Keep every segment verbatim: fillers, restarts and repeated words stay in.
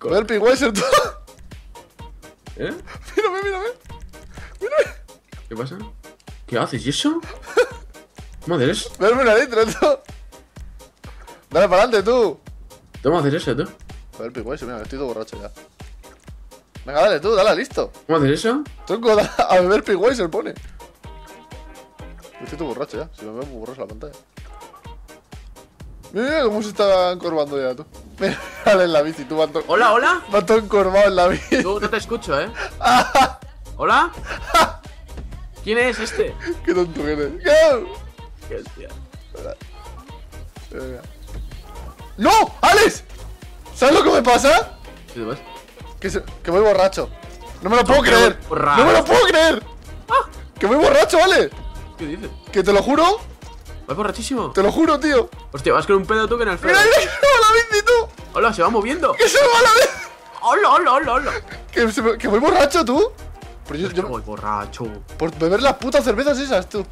Ve el Pigweiser, tú. ¿Eh? Mírame, mírame. Mírame. ¿Qué pasa? ¿Qué haces? ¿Y eso? ¿Cómo hacer eso? Verme una litro, tú. Dale para adelante, tú. ¿Cómo hacer eso, tú? Ve el Pigweiser, mira, estoy todo borracho ya. Venga, dale, tú, dale, listo. ¿Cómo hacer eso? Tronco, da a beber Pigweiser, pone. Estoy todo borracho ya, si me veo muy borroso la pantalla. Mira, mira cómo se está encorvando ya, tú. Mira, dale en la bici, tú, vas todo... Hola, hola. Va todo encorvado en la bici. Tú no te escucho, ¿eh? ¿Hola? ¿Quién es este? Qué tonto que eres. ¡Go! Qué hostia. Venga. ¡No! ¡Alex! ¿Sabes lo que me pasa? ¿Qué te pasa? Que, se... que voy borracho. No me lo puedo que creer. voy borracho. ¡No me lo puedo creer! Ah. ¡Que voy borracho, vale! ¿Qué dices? Que te lo juro. ¿Vas borrachísimo? Te lo juro, tío. Hostia, vas con un pedo tú que en el freno. ¡Mira, mira que se va la bici, tú! Hola, se va moviendo. ¡Que se va la bici! Hola, hola, hola, hola. Que, se me- que voy borracho, tú. Pero yo, yo- Voy borracho. por beber las putas cervezas esas, tú.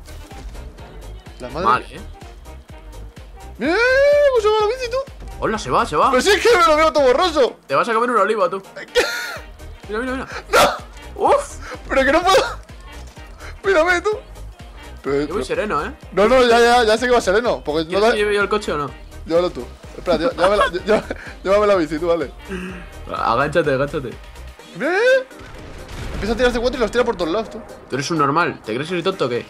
La madre. Mal, ¿eh? ¡Mira cómo se va la bici, tú! Hola, se va, se va. Pero si es que me lo veo todo borroso. Te vas a comer una oliva, tú. Mira, mira, mira. ¡No! Uf. Pero que no puedo. Mírame, tú. Pero, Yo voy pero- sereno, ¿eh? No, no, ya, ya, ya sé que va sereno. Porque no ¿Quieres da... que lleve yo el coche o no? Llévalo tú. Espera, llé- llévame la, llé- llévame- llévame la bici, tú, vale. Agánchate, agánchate. Mira, empieza a tirarse cuatro y los tira por todos lados, tú. Tú eres un normal. ¿Te crees que soy tonto o qué?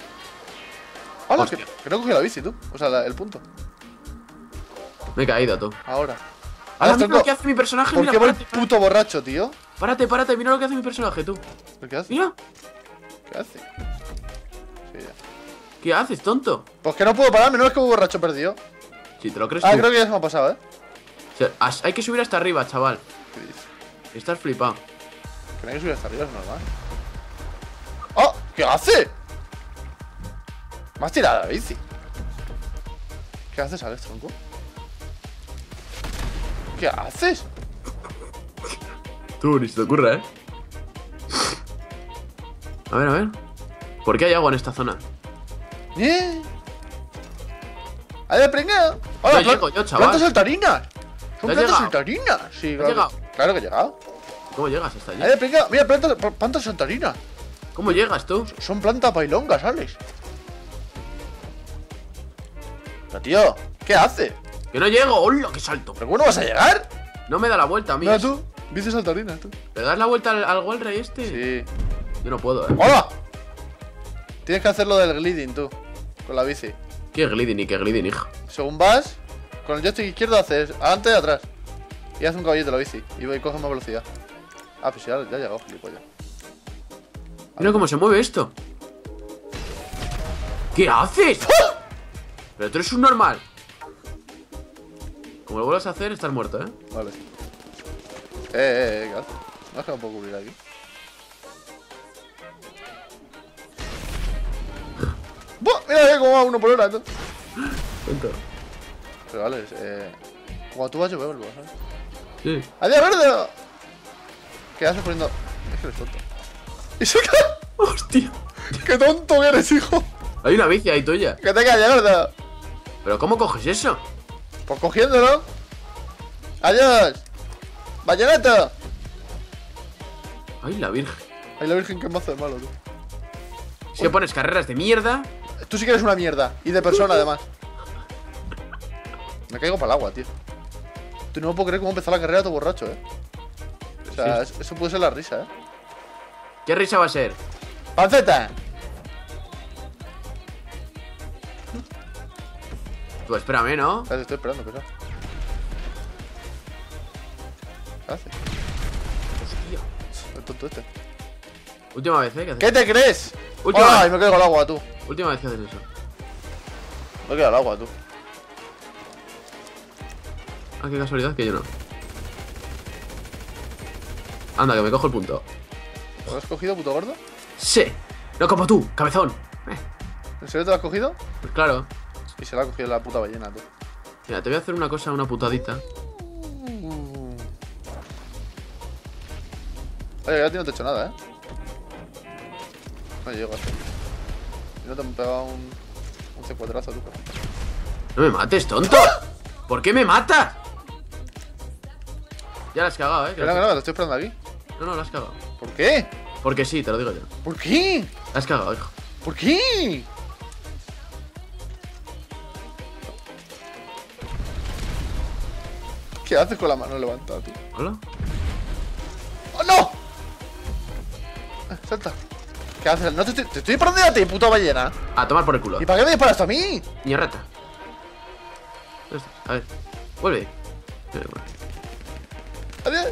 ¡Hala! Hostia. Que, que no cogí la bici, tú. O sea, la- el punto. Me he caído, tú. Ahora. Ahora Ahora, mira tronco, lo que hace mi personaje. ¿por Mira, qué voy párate, párate, puto borracho, tío? párate, párate. Mira lo que hace mi personaje, tú. ¿Pero qué hace? Mira. ¿Qué hace? Sí, ya. ¿Qué haces, tonto? Pues que no puedo pararme, no es que voy borracho perdido. Si te lo crees Ah, tú. creo que ya se me ha pasado, ¿eh? O sea, has- hay que subir hasta arriba, chaval. ¿Qué dices? Estás flipado. Que no hay que subir hasta arriba, es normal. ¡Oh! ¿Qué hace? Me has tirado la bici. ¿Qué haces, Alex, tronco? ¿Qué haces? Tú, ni se te ocurra, ¿eh? A ver, a ver. ¿Por qué hay agua en esta zona? ¡Eh! ¡Ay, de pringao! ¡Hola, Yo llego, yo, chaval. plantas saltarinas! ¡Son ¿Ya has plantas llegado? saltarinas! Sí, ¿Has claro. llegado? Que, claro que he llegado. ¿Cómo llegas hasta allí? ¡Ay, de pringao! Mira, plantas, plantas saltarinas. ¿Cómo llegas tú? Son plantas bailongas, Alex. Pero, tío, ¿qué hace? ¡Que no llego! ¡Hola, qué salto! ¿Pero cómo no vas a llegar? No me da la vuelta a mí. Mira tú, bici saltarina, tú. ¿Le das la vuelta al, al Walrey este? Sí. Yo no puedo, ¿eh? ¡Hola! Tienes que hacer lo del gliding, tú. Con la bici. ¿Qué gliding y qué gliding, hija? Según vas, con el joystick izquierdo haces adelante y atrás. Y haces un caballito la bici. Y voy coges más velocidad. Ah, pues ya, ya ha llegado, gilipollas. Mira cómo se mueve esto. ¿Qué haces? Pero tú eres un normal. Como lo vuelvas a hacer, estás muerto, ¿eh? Vale. Eh, eh, eh, ¿qué haces? No es que me puedo cubrir aquí. ¡Buah! Mira eh, cómo va uno por hora, tú. Tonto. Pero vale, eh. Cuando tú vas, yo vuelvo, ¿sabes? Sí. ¡Adiós, verde! ¿Qué haces poniendo.? Es que eres tonto. ¿Y se cae? ¡Hostia! ¡Qué tonto que eres, hijo! Hay una bici ahí tuya. ¡Que te calles, verde! ¿Pero cómo coges eso? Pues cogiéndolo. ¡Adiós! ¡Bayoneta! Ay, la virgen. Ay, la virgen, que mazo de malo, tú. Si pones carreras de mierda. Tú sí que eres una mierda. Y de persona, además. Me caigo para el agua, tío. Tú no me puedo creer cómo empezó la carrera todo borracho, eh. O sea, Sí. es- eso puede ser la risa, eh. ¿Qué risa va a ser? ¡Panceta! Tú espérame, ¿no? Te estoy esperando, pesado. ¿Qué hace? Hostia. El tonto este. Última vez, ¿eh? ¿Qué haces? ¿Qué te crees? Última ¡Ay, vez. me caigo al agua, tú! Última vez que haces eso. Me he quedado al agua, tú. Ah, qué casualidad que yo no. Anda, que me cojo el punto. ¿Lo has cogido, puto gordo? Sí. No como tú, cabezón. Eh, ¿En serio te lo has cogido? pues claro. Y se la ha cogido la puta ballena, tú. Mira, te voy a hacer una cosa, una putadita. Oye, ya a ti no te he hecho nada, ¿eh? No llego. Y no te han pegado un, un C cuatrazo, tú. No me mates, tonto. ¿Por qué me matas? Ya la has cagado, eh. Que no, que no, lo estoy esperando aquí. No, no, la has cagado. ¿Por qué? Porque sí, te lo digo yo. ¿Por qué? La has cagado, hijo. ¿Por qué? ¿Qué haces con la mano levantada, tú? ¿Hola? ¡Oh, no! Eh, salta. ¿Qué haces? No te estoy, te estoy disparando a ti, puta ballena. A tomar por el culo. ¿Y para qué me disparas a mí? Ñerreta. ¿Dónde estás? A ver. Vuelve. Eh, bueno. Adiós.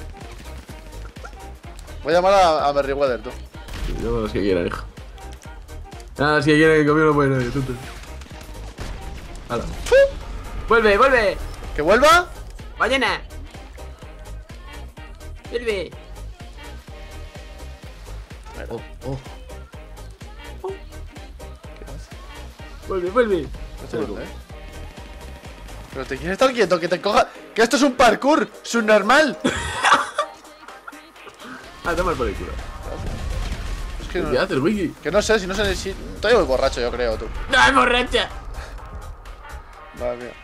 Voy a llamar a, a Merryweather, tú. No, los que quieran, hijo. Nada, los que quieran que conmigo no puede nadie, tonto. Hala. ¡Vuelve, vuelve! ¿Que vuelva? ¡Ballena! ¡Vuelve! Oh, oh. ¿Qué haces? ¡Vuelve, vuelve! No sé dónde, ¿eh? Pero te quieres estar quieto, que te coja. Que esto es un parkour subnormal. Ah, toma por el culo. Es que ¿Qué no, haces, Wiki? que no sé, si no sé si. Estoy muy borracho, yo creo, tú. ¡No, es borracha! Madre mía.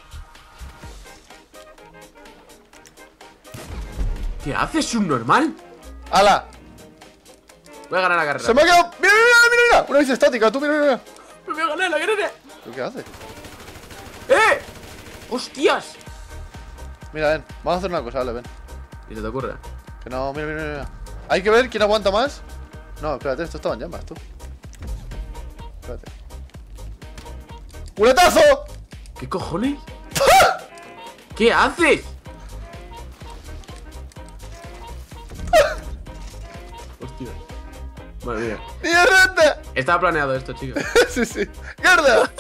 ¿Qué haces, subnormal? ¡Hala! Voy a ganar la carrera. ¡Se me ha quedado! ¡Mira, mira, mira! mira! Una bici estática, tú, mira, mira, mira. ¡Me voy a ganar la carrera! ¿Pero qué haces? ¡Eh! ¡Hostias! Mira, ven, vamos a hacer una cosa, vale, ven. ¿Y se te ocurre? Que no, mira, mira, mira. Hay que ver quién aguanta más. No, espérate, esto estaba en llamas, tú. Espérate. ¡Culetazo! ¿Qué cojones? ¿Qué haces? Hostia. Madre mía. ¡Mierda! Estaba planeado esto, chicos. Sí, sí. ¡Mierda!